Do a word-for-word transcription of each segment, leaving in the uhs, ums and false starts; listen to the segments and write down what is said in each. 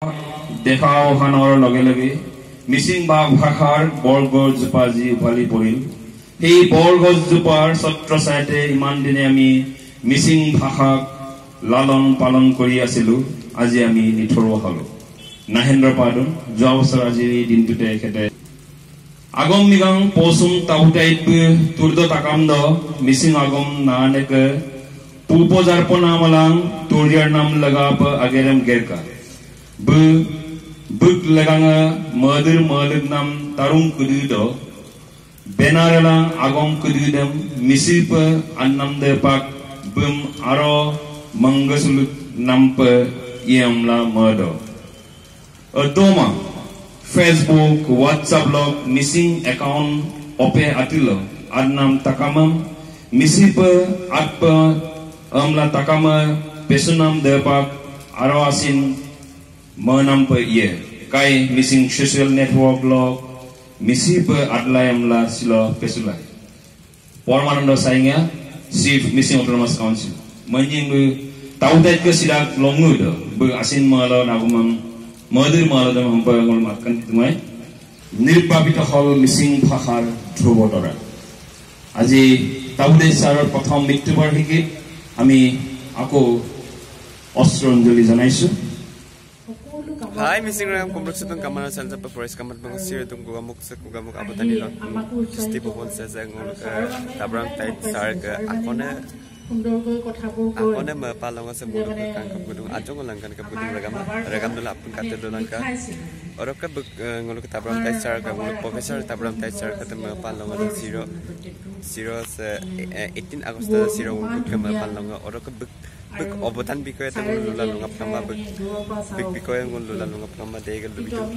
দেখা অহানৰ লগে লগে মিচিং ভাষাৰ বৰগছজোপা যি উভালি পৰিল সেই বৰগছজোপাৰ ছত্ৰ ছায়াতে ইমান দিনে আমি মিচিং ভাষাক লালন পালন কৰি আছিলো আজি আমি নিথৰুৱা হলো নাহেন্দ্ৰ পাদন যোৱা বছৰ আজি এই দিনটোতে খেতে আগম নিগম পৌচুম তাউটাইত তুৰ্দ তাকামদ মিচিং আগম নানেক পুপজাৰপনামলাং তুৰিয়াৰ নাম লগাপ আগেৰম গেৰকা bu buk laganga madur maluk nam tarung kududo benaralang agom kududam misipa annam de pak bum aro mangasuluk nampa iamla mado adoma Facebook WhatsApp log missing account ope atilo annam takamam misipa atpa amla takama pesunam de pak aro asin menam pe ye kai missing social network lo misi pe adlayam la silo pesulai Pormanando sainga chief missing autonomous council menying be taudat ke sidak longu do be asin malo nagumam modir malo dam hampa ngol makan tumai nirpapita hol missing bhashar dhrubotora aji taudat sarar prothom mrityu barhiki ami ako ostranjali janaisu Hai missing ram kompleks itu kamar saja peporis kamar bangsi itu gua muk se gua muk apa tadi lot pasti pun saja ngol ke tabram tait sar ke akone akone mepalong se bulu ke kangkap gudung ajong ngolangkan ke gudung regam regam dulu apun kate dolangka orang ke ngol ke tabram tait sar ke ngol profesor tabram tait sar ke mepalong ada zero zero se eighteen Agustus zero ngol ke mepalong orang ke bik obotan bikoy ta lula lungap kama bik bik bikoy ngul lula lungap kama degal du bitu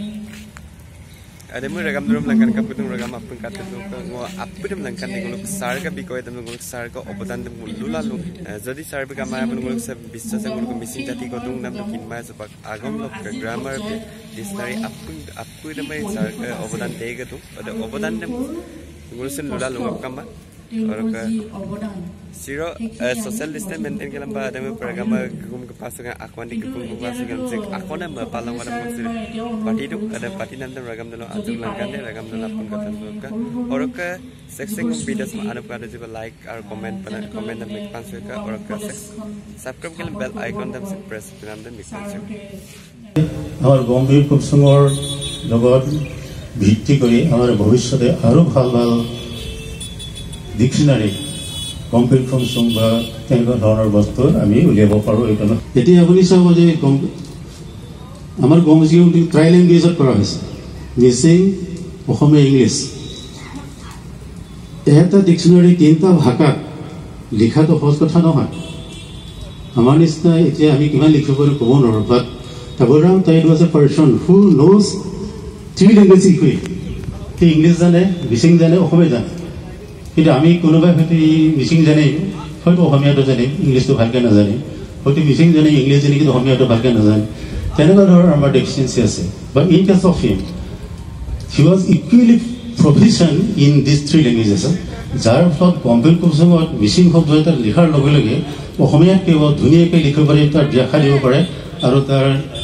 ade mu regam durum langkan ka putung regam apun kate du ngo apudum langkan ngul sar ka bikoy ta ngul sar ka obotan dum lula lung jodi sar bi kama ngul se biswas ngul missing jati ko dung nam kin ma se pak agam lok grammar pe dictionary apun apun mai sar obotan dega tu ade obotan dum ngul se lula lungap kama orang ke zero social distance maintain ke lamba ada me program gum ke pasukan akuan di gum ke pasukan sek akuan am palang wala musir parti itu ada parti nanti program dulu ajung langkan deh program dulu pun kata suka orang ke sekseng video sama ada pada juga like or comment pada comment dan make pansu ke orang ke subscribe ke bell icon dan press program dan make pansu আমার গম্ভীর প্রসঙ্গৰ লগত ভিত্তি কৰি আমাৰ ভৱিষ্যতে আৰু ভাল ভাল ডিকশনাৰী complete form বা তেনেকুৱা ধৰণৰ বস্তু আমি উলিয়াব পাৰোঁ এইটো এতিয়া আপুনি চাব যে আমাৰ গমজিও ট্ৰাই লেংগুৱেজত কৰা হৈছে মিচিং অসমীয়া ইংলিছ এটা ডিকশনাৰী তিনিটা ভাষাত লিখাটো সহজ কথা নহয় আমাৰ নিচিনা এতিয়া আমি কিমান লিখিব পাৰোঁ ক'ব নোৱাৰোঁ but Tabaram Taid was a person who knows three languages equally. He English jane, Missing jane, Ohome jane. He Ami Kunuba Hoti Missing jane, Hoto Homia to jane, English to Halkan jane, Hoti Missing jane, English jane to Homia to Halkan jane. Tenaga or Armad deficiency. But in case of him, he was equally proficient in these three languages. Jar flot Gombel Kusum or Missing Hop Joyta Lihar Logologe, Ohomia Kevo, Dunia Licobarita, Jahali Opera, Arotar.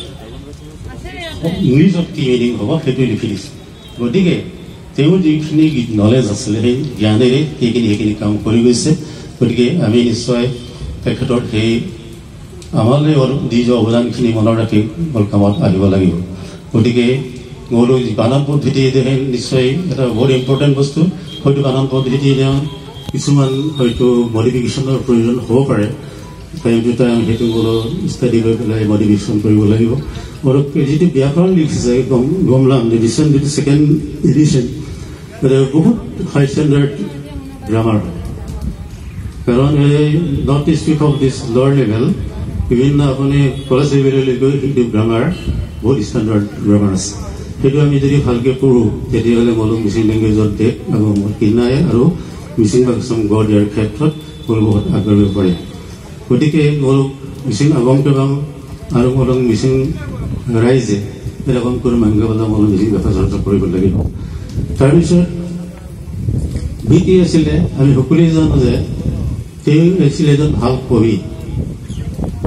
English of কি meaning হ'ব সেইটো লিখি দিছে গতিকে তেওঁৰ যিখিনি knowledge আছিলে সেই জ্ঞানেৰে সেইখিনি সেইখিনি কাম কৰি গৈছে গতিকে আমি নিশ্চয় তেখেতৰ সেই আমালৈ দি যোৱা অৱদানখিনি মনত ৰাখি কামত আহিব লাগিব গতিকে মোৰ বানান পদ্ধতি নিশ্চয় এটা বহুত ইম্পৰ্টেণ্ট বস্তু হয়তো বানান পদ্ধতি কিছুমান হয়তো মডিফিকেশ্যনৰ প্ৰয়োজন হ'ব পাৰে সেইটো আমি সেইটো ষ্টাডি কৰি পেলাই মডিফিকেশ্যন কৰিব লাগিব और जी व्याकरण लिखिसे गमलाम एडिशन जो सेकेंड एडिशन बहुत हाई स्टैंडर्ड ग्रामार कारण not speak of this lower level विभिन्न अपने कलेज लेवल हिंदी ग्रामार बहुत स्टैंडर्ड ग्रामार আছে সেইটো আমি যদি ভালকে পঢ়ো তেতিয়াহ'লে মলম মিচিং লেংগুৱেজত দেখ কিনাই আৰু মিচিং ভাষাৰ গঢ় দিয়াৰ ক্ষেত্ৰত বহুত আগবাঢ়িব পাৰে গতিকে মোৰ মিচিং আগম কেবাম আৰু মলম মিচিং ৰাইজে এরকম করে মাংগাবাদা মনে বেশি কথা চর্চা কৰিব লাগিব তাৰপিছত বিটি আছিলে আমি সকলোৱে জানো যে তেওঁ আছিলে এজন ভাল কবি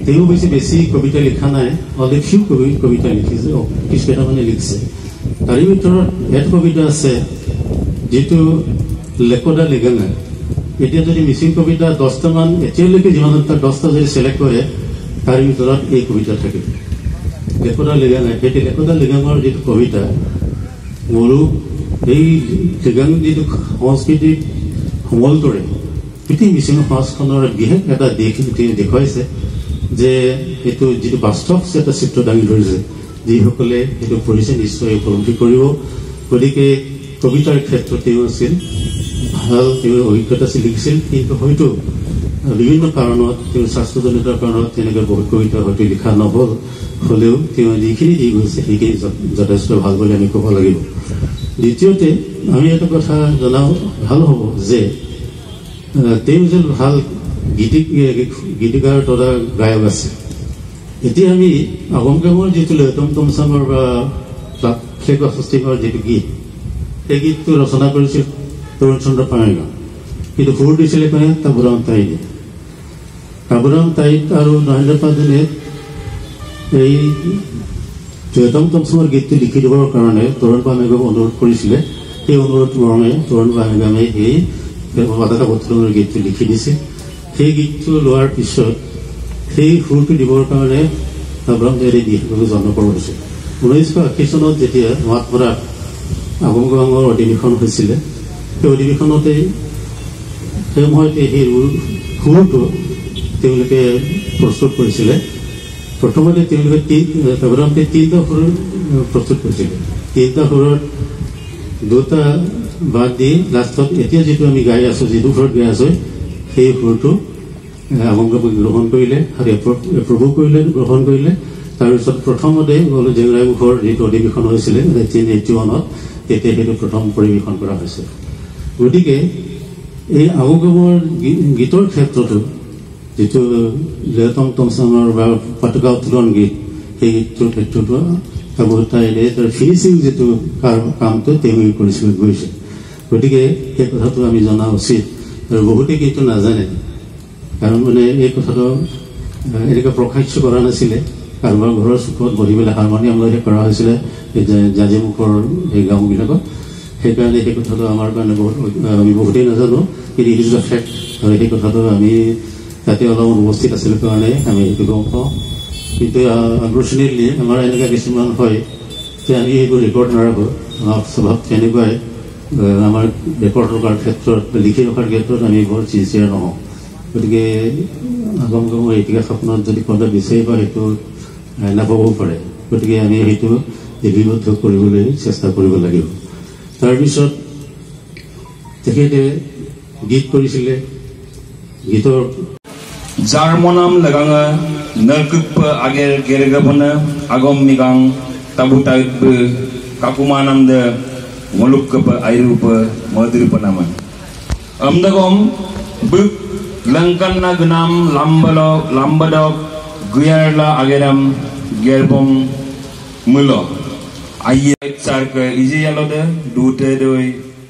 তেওঁ বেছি বেছি কবিতা লিখা নাই, অলি ফিউ কবি কবিতা লিখিছে, কিছু কেইটামানে লিখিছে। তাৰে ভিতৰত এটা কবিতা আছে যিটো লেকদা লেগাঙা। এতিয়া যদি মিচিং কবিতা দহটামান এতিয়ালৈকে যিমান তাক দহটা যদি চিলেক্ট কৰে তাৰে ভিতৰত এই কবিতা থাকে লেকদা লেগাঙা। সেই লেকদা লেগাঙৰ যিটো কবিতা মোৰো এই লেগাং যিটো সংস্কৃতিক সমল কৰে গোটেই মিচিং সমাজখনৰ বিশেষ এটা দিশ দেখুৱাইছে যে এইটো যিটো বাস্তৱ এটা চিত্ৰ দাঙি ধৰিছে, যিসকলে সেইটো পঢ়িছে নিশ্চয় উপলব্ধি কৰিব। গতিকে কবিতাৰ ক্ষেত্ৰত তেওঁ আছিল ভাল, তেওঁৰ অভিজ্ঞতা আছিল, লিখিছিল, কিন্তু হয়তো বিভিন্ন কাৰণত তেওঁৰ স্বাস্থ্যজনিত কাৰণত তেনেকৈ বহুত কবিতা হয়তো লিখা নহ'ল, হ'লেও তেওঁ যিখিনি দি গৈছে সেইখিনি যথেষ্ট ভাল বুলি আমি ক'ব লাগিব। দ্বিতীয়তে আমি এটা কথা জনাও ভাল হ'ব যে তেওঁ যেন ভাল গীতিক গীতিকাৰ তথা গায়ক আছে। এতিয়া আমি আগমগামৰ যিটো লয়টম টমচামৰ বা ফ্লেগ অফষ্টিঙৰ যিটো গীত, সেই গীতটো ৰচনা কৰিছিল তৰুণ চন্দ্ৰ পাঙাইগাঁও, কিন্তু সুৰ দিছিলে কোনে? তাবুৰাম তাইনে। তাবুৰাম তাইত আৰু নৰেন্দ্ৰ পাদুনে এই লয়টম টমচামৰ গীতটো লিখি দিবৰ কাৰণে তৰুণ পাঙাইগাঁওক অনুৰোধ কৰিছিলে। সেই অনুৰোধ মৰ্মে তৰুণ পাঙাইগাঁৱে এই মাদাকা বৰ্তমানৰ গীতটো লিখি দিছে। সেই গীতটো লোৱাৰ পিছত সেই সুৰটো দিবৰ কাৰণে তাবুৰাম তাইৰে দিশটো জন্ম কৰিছিল। ঊনৈছশ আশী চনত যেতিয়া নোৱাপাৰাত আগমগাঙৰ অধিৱেশন হৈছিলে, সেই অধিৱেশনতে সেই সময়তে সেই সুৰটো তেওঁলোকে প্ৰস্তুত কৰিছিলে। প্ৰথমতে তেওঁলোকে তাবুৰামতে তিনিটা সুৰ প্ৰস্তুত কৰিছিলে। তিনিটা সুৰত দুটা বাদ দি লাষ্টত এতিয়া যিটো আমি গাই আছো, যিটো সুৰত গাই আছো, সেই সুৰটো আগমগামে গ্ৰহণ কৰিলে আৰু এপ্ৰভু কৰিলে, গ্ৰহণ কৰিলে। তাৰপিছত প্ৰথমতে গ'লো জেংৰাই মুখৰ যিটো অধিৱেশন হৈছিলে নাইনটিন এইটি ওৱানত, তেতিয়া সেইটো প্ৰথম পৰিৱেশন কৰা হৈছে। গতিকে এই আগমগামৰ গীতৰ ক্ষেত্ৰতো যিটো লয়টম টমচামৰ বা পাতুকা উত্তোলন গীত, সেই গীতটোৰ ক্ষেত্ৰতো তাবুতাইৰে তাৰ ফিনিচিং যিটো কামটো তেওঁ কৰিছিল গৈছে। গতিকে সেই কথাটো আমি জনা উচিত, আৰু বহুতে কিন্তু নাজানে, কাৰণ মানে এই কথাটো এনেকৈ প্ৰকাশ্য কৰা নাছিলে। কাৰোবাৰ ঘৰৰ চুকত বহি পেলাই হাৰমনিয়াম লৈ কৰা হৈছিলে জাজিমুখৰ এই গাঁওবিলাকত। সেইকাৰণে সেই কথাটো আমাৰ কাৰণে বহুত আমি বহুতেই নাজানো, কিন্তু ইট ইজ দ্য ফেক্ট। আৰু সেই কথাটো আমি তাতে অলপ উপস্থিত আছিলোঁ কাৰণে আমি সেইটো গম পাওঁ। কিন্তু আনফৰ্চুনেটলি আমাৰ এনেকুৱা কিছুমান হয় যে আমি এইবোৰ ৰেকৰ্ড নাৰাখোঁ। আমাৰ স্বভাৱ তেনেকুৱাই, আমাৰ ৰেকৰ্ড ৰখাৰ ক্ষেত্ৰত, লিখি ৰখাৰ ক্ষেত্ৰত আমি বৰ চিনচিয়াৰ নহওঁ। গতিকে আগমগামৰ ইতিহাস সপোনত যদি কোনোবা বিচাৰি পায় সেইটো নাপাবও পাৰে। গতিকে আমি সেইটো লিপিবদ্ধ কৰিবলৈ চেষ্টা কৰিব লাগিব। তাৰপিছত তেখেতে গীত কৰিছিলে। গীতৰ যাৰ মনাম লাগাঙা নৰকুপ আগেৰ গেৰগাবনা আগম মিগাং তাবুতাইব কাকুমানামদ মলুকপ আইৰুপ মদুরপ নামান আমদগম বুক লংকান্না গুনাম লাম্বলো লাম্বদক গুয়ারলা আগেরাম গেরবম মুলো আইয়ে চারক ইজি আলদে দুতে দই।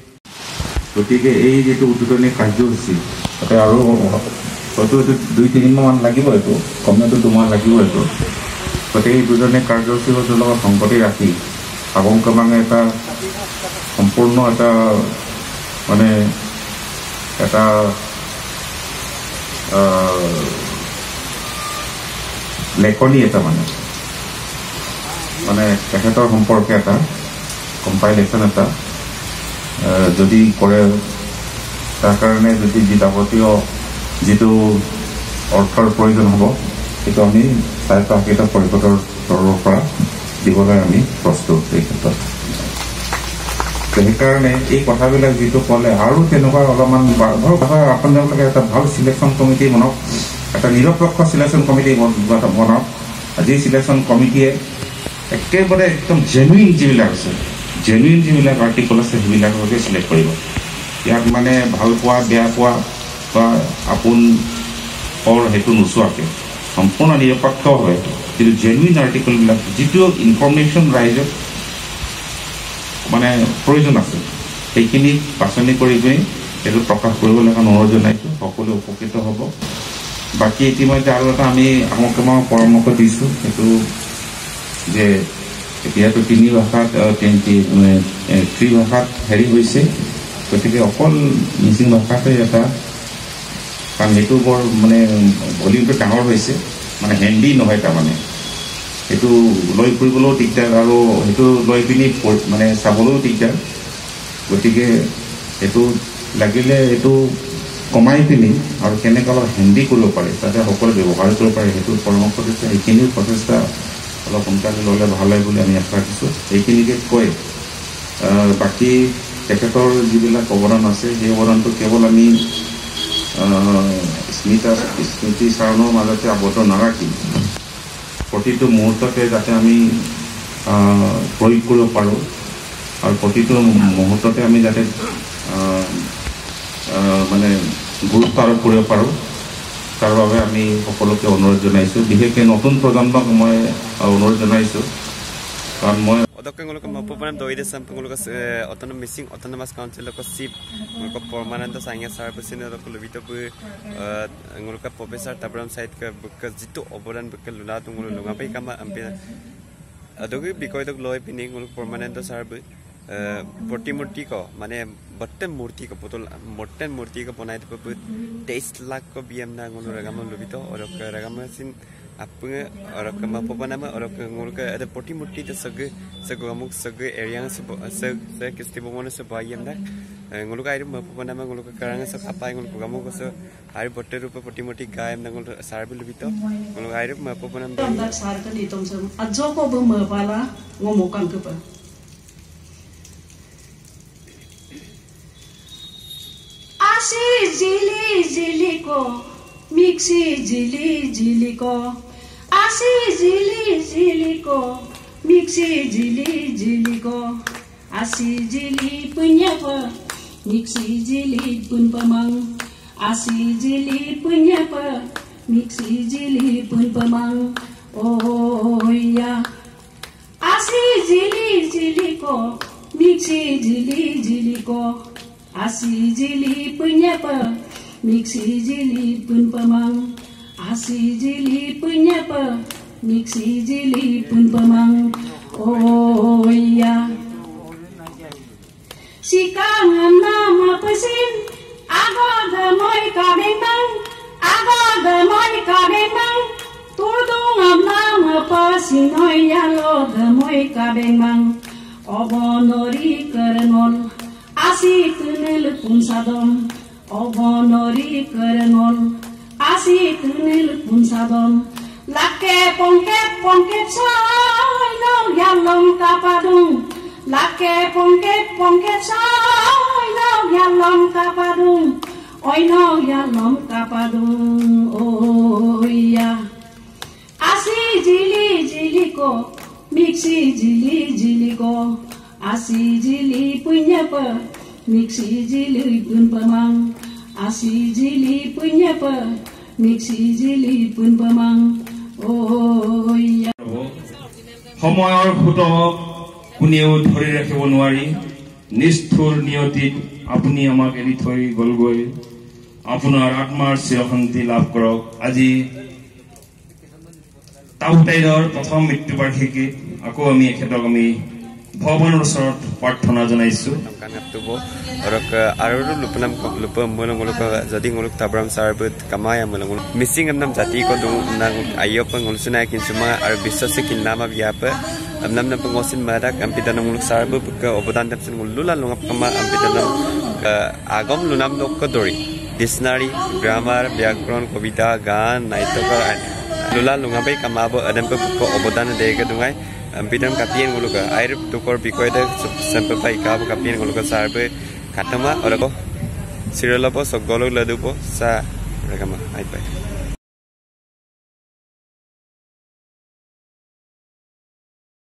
গতিকে এই যেটো উদ্বোধনী কাৰ্যসূচী তাতে আৰু হয়তো এইটো দুই তিনিমাহমান লাগিব, এইটো কমেওতো দুমাহ লাগিব। এইটো গতিকে এই উদ্বোধনী কাৰ্যসূচীৰ লগত সংগতি ৰাখি আগমগাঙে এটা সম্পূৰ্ণ এটা মানে এটা লেখনি এটা মানে মানে তেখেতৰ সম্পৰ্কে এটা কম্পাইলেশ্যন এটা যদি কৰে, তাৰ কাৰণে যদি যি যাৱতীয় যিটো অৰ্থৰ প্ৰয়োজন হ'ব সেইটো আমি স্বায়ত্ত শাসিত পৰিষদৰ তৰফৰ পৰা দিবলৈ আমি প্ৰস্তুত। এই ক্ষেত্ৰত সেইকাৰণে এই কথাবিলাক যিটো ক'লে আৰু তেনেকুৱা অলপমান আপোনালোকে এটা ভাল চিলেকশ্যন কমিটি বনাওক, এটা নিৰপেক্ষ চিলেকশ্যন কমিটি বনাওক। আজি চিলেকশ্যন কমিটিয়ে একেবাৰে একদম জেনুইন যিবিলাক আছে, জেনুইন যিবিলাক আৰ্টিকল আছে সেইবিলাককে চিলেক্ট কৰিব। ইয়াক মানে ভাল পোৱা বেয়া পোৱা বা আপোন পৰ সেইটো নোচোৱাকৈ সম্পূৰ্ণ নিৰপেক্ষভাৱে কিন্তু জেনুইন আৰ্টিকলবিলাক যিটো ইনফৰ্মেশ্যন ৰাইজক মানে প্ৰয়োজন আছে সেইখিনি বাছনি কৰি পিনি এইটো প্ৰকাশ কৰিবলৈ কাৰণে অনুৰোধ জনাইছোঁ। সকলোৱে উপকৃত হ'ব। বাকী ইতিমধ্যে আৰু এটা আমি আমাক মই পৰামৰ্শ দিছোঁ সেইটো যে এতিয়াতো তিনি ভাষাত ত্ৰিভাষাত হেৰি হৈছে গতিকে অকল মিচিং ভাষাতে এটা কাৰণ সেইটো বৰ মানে ভলিউমটো ডাঙৰ হৈছে মানে হেণ্ডি নহয় তাৰমানে সেইটো লৈ ফুৰিবলৈও দিগদাৰ আৰু সেইটো লৈ পিনি মানে চাবলৈও দিগদাৰ গতিকে সেইটো লাগিলে এইটো কমাই পিনি আৰু কেনেকৈ অলপ হেণ্ডি কৰিব পাৰে যাতে সকলোৱে ব্যৱহাৰ কৰিব পাৰে সেইটো পৰামৰ্শ দিছে সেইখিনিও প্ৰচেষ্টা অলপ সোনকালে ল'লে ভাল হয় বুলি আমি আশা ৰাখিছোঁ সেইখিনিকে কৈ বাকী তেখেতৰ যিবিলাক অৱদান আছে সেই অৱদানটো কেৱল আমি স্মৃতি স্মৃতি চাৰণৰ মাজতে আবদ্ধ নাৰাখি প্ৰতিটো মুহূৰ্ততে যাতে আমি প্ৰয়োগ কৰিব পাৰোঁ আৰু প্ৰতিটো মুহূৰ্ততে আমি যাতে মানে গুৰুত্ব আৰোপ কৰিব পাৰোঁ তাৰ বাবে আমি সকলোকে অনুৰোধ জনাইছোঁ বিশেষকৈ নতুন প্ৰজন্মক মই অনুৰোধ জনাইছোঁ কাৰণ মই Odokengolok mapupanan doide sampengolok autonomous missing autonomous council loko sip ngolok permanent sangya sarbusin loko lobito bu ngolok professor tabram site ka buka jitu oboran buka lula tungul lunga pai kama ampe adogi bikoy dok loy pini ngolok permanent sarbu प्रतिमूर्ति को माने button मूर्ति को पुतल मोट्टन मूर्ति को बनाए तो बहुत तेईस लाख को बीएम ना गुनु रगम लुबितो और रगम सिन आपने और कम आप बनामा और गुनु का ada प्रतिमूर्ति तो सगे सगे अमुक सगे एरिया से सग सग किस्ती बमोने से बायम ना गुनु का आयु आप बनामा गुनु का करांगे सब apa गुनु का अमुक से आयु बट्टे रूप प्रतिमूर्ति गायम ना गुनु सार्बल लुबितो गुनु आयु आप बनामा तंदा सार्बल इतम सब अज्जो को बमपाला ngomongkan ke pa Asi jili jili ko, mixi jili jili ko. Asi jili jili ko, mixi jili jili ko. Asi jili punya pa, mixi jili pun pamang. Asi jili punya pa, mixi jili pun pamang. Oh ya. Asi jili jili ko, mixi jili jili ko. Asi jili punya pa, mixi jili pun pamang. Asi jili punya pa, mixi jili pun pamang. Oh ya. Sikang nama pesin, agak damai kabendang, agak damai kabendang. Turdung nama pesin, oi ya lo damai kabendang. Obonori kerenol. Asi tunel pun sadom, obonori kerenol. Asi tunel pun sadom. Lake pongket pongket say no yalom kapadung. Lake pongket pongket say no yalom kapadung. Oi no yalom kapadung. Oh ya. Asi jili jili ko, mixi jili jili ko. Asi jili punya pa, mixi jili pun pamang. Asi jili punya pa, mixi jili pun pamang. Oh ya. সময়ৰ ফুটক কোনেও ধৰি ৰাখিব নোৱাৰি নিষ্ঠুৰ নিয়তিত আপুনি আমাক এৰি থৈ গলগৈ আপোনাৰ আত্মাৰ চিৰশান্তি লাভ কৰক আজি তাউটাইৰৰ প্ৰথম মৃত্যুবাৰ্ষিকীত আকৌ আমি এখেতক আমি ভগৱানৰ ওচৰত প্ৰাৰ্থনা জনাইছো और आरो लुपनम लुप मोलंग लोक जदि ngoluk tabram sarbut kamaya molang missing amnam jati ko dung nang ayo pengol suna kinsuma ar biswas kinnama biapa amnam nam pengosin madak ampitan ngoluk sarbu ke obodan tapsin lula lungap kama ampitan agom lunam dok ko dori dictionary grammar vyakron kobita gan naitokar lula lungabai kamabo adam pe ko obodan dega dungai ampitan kapien ngoluk air tukor bikoida sampai pai ka kapien ngoluk sarbu Katama, orang ko, serial apa, so golok ladu po sa, mereka mah, ay pa.